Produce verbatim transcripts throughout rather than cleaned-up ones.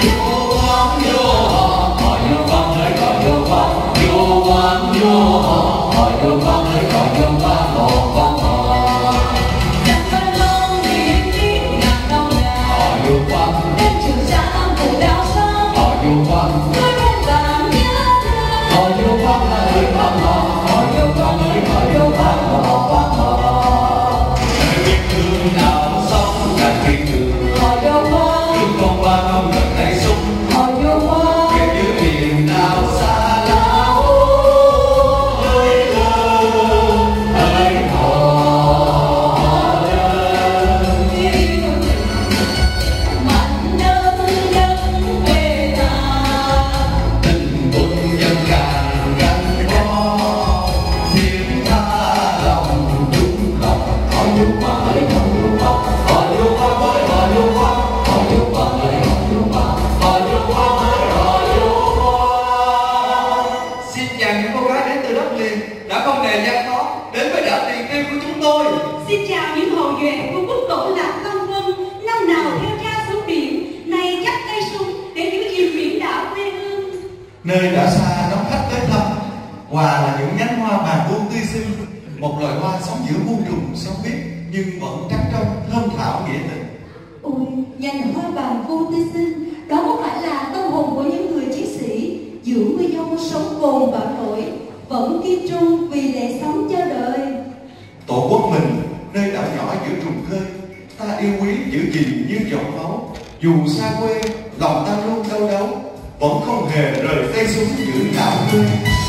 Nơi đã xa đón khách tới thăm. Quà là những nhánh hoa bàng vuông tươi xinh, một loài hoa sống giữa muôn trùng sóng biết nhưng vẫn trắng trong thơm thảo nghĩa tình. Ôi, nhành hoa bàng vuông tươi xinh, đó có phải là tâm hồn của những người chiến sĩ giữa mưa giông sống cồn bão nổi, vẫn kiên trung vì lẽ sống cho đời. Tổ quốc mình, nơi đảo nhỏ giữa trùng khơi, ta yêu quý giữ gìn như giọt máu. Dù xa quê, lòng ta luôn đau đớn, vẫn không hề rời tay xuống giữ đảo quê.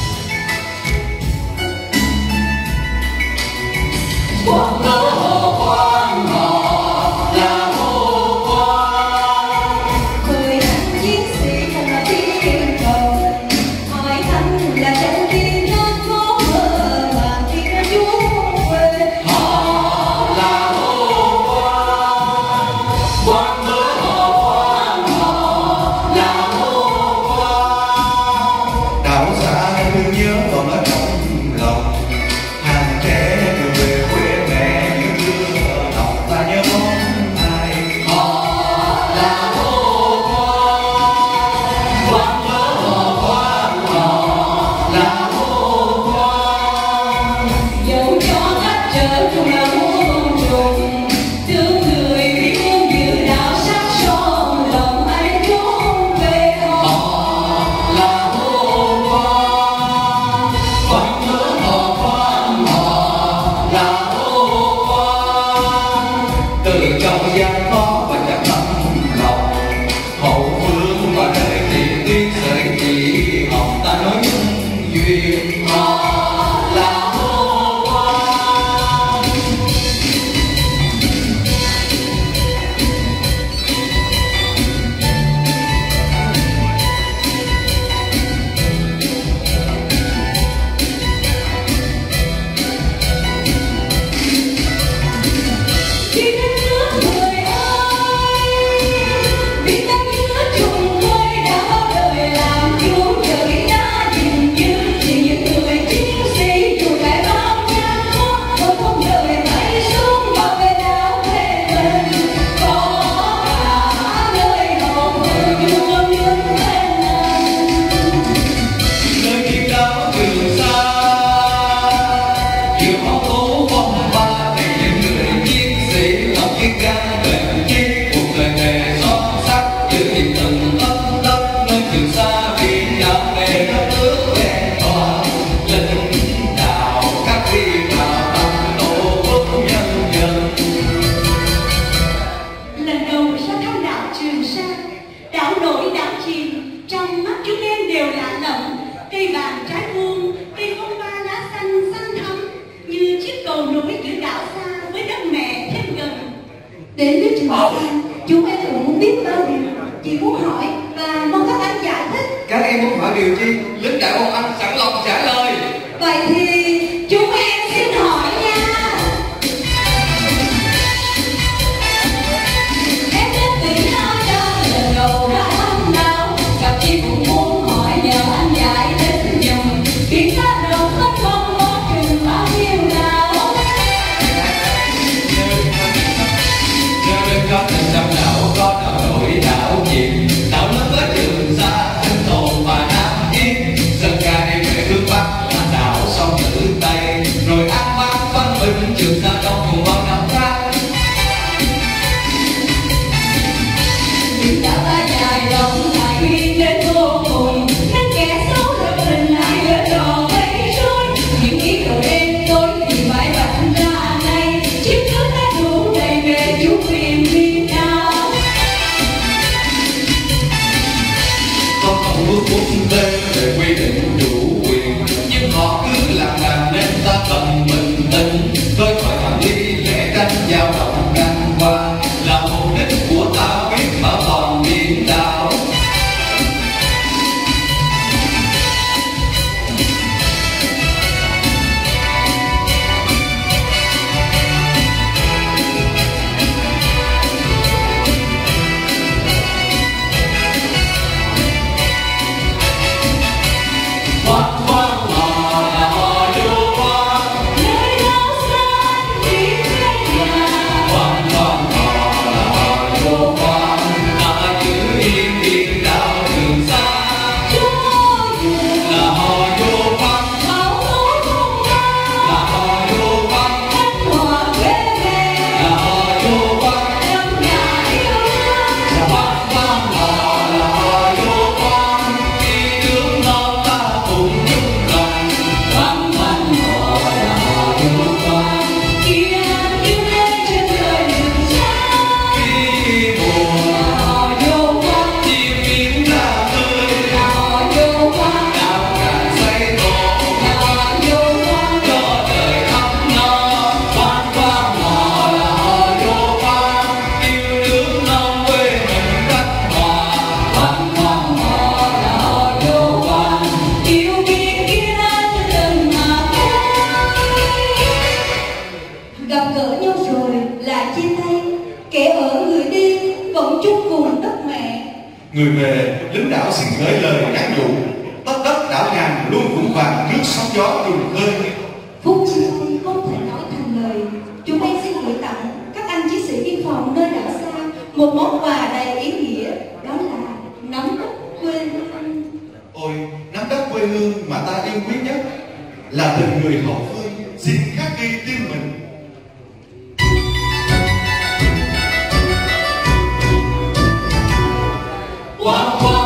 Quang hồ quang họ là hồ quang, người anh chiến sĩ không là tiếng trời, hỏi anh là chân tiên non có mơ mà tiếng chúa quê. Họ là hồ quang, quang mơ họ quang, họ là hồ quang. Đảo xa thương nhớ còn ở trong lòng, hàng trẻ đường về quê. Đến với Trường Sa, chúng em cũng biết bao điều. Chị muốn hỏi và mong các anh giải thích. Các em muốn hỏi điều chi? Lính đại bọn anh sẵn lòng trả lời. Vậy thì chúng em xin hỏi nha. Em đến Vĩnh Long cho lần đầu ra thăm nào, gặp chị cũng muốn hỏi nhờ anh giải thích giùm. Biển ta rộng hết không có chừng bao nhiêu nào. Có tình trong đảo, có đảo nổi đảo chìm, đảo lớn Biển đảo ta dài rộng lại biên đến vô cùng, nên kẻ xấu lập tình lại gỡ trò vây rối. Những ý đồ đêm tối thì phải vạch ra này, chiếc nước đã đủ đầy về chủ quyền biển đảo. Có không ước quốc tế về quy định chủ quyền, nhưng họ cứ làm ngàn nên ta cần bình tĩnh, thôi khỏi phạm lý lẽ tranh dao động ngang qua, là mục đích của ta biết bảo toàn biển đảo. Gặp gỡ nhau rồi lại chia tay, kẻ ở người đi vẫn chung cùng đất mẹ. Người về lính đảo xin gửi lời nhắn nhủ, tất đất đảo ngàn luôn vững vàng trước sóng gió trùng khơi. Phút chia tay không thể nói thành lời, chúng em xin gửi tặng các anh chiến sĩ biên phòng nơi đảo xa một món quà đầy ý nghĩa, đó là nắm đất quê hương. Ôi, nắm đất quê hương mà ta yêu quý nhất là tình người hậu phương, xin khắc ghi tim mình. Wow, wow.